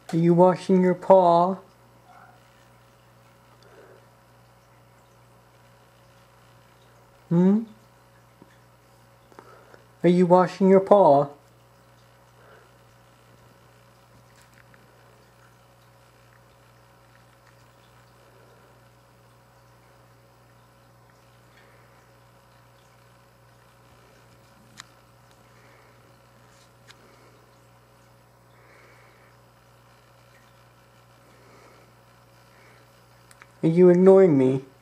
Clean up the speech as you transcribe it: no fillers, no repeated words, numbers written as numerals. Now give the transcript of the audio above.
Are you washing your paw? Hmm? Are you washing your paw? Are you ignoring me?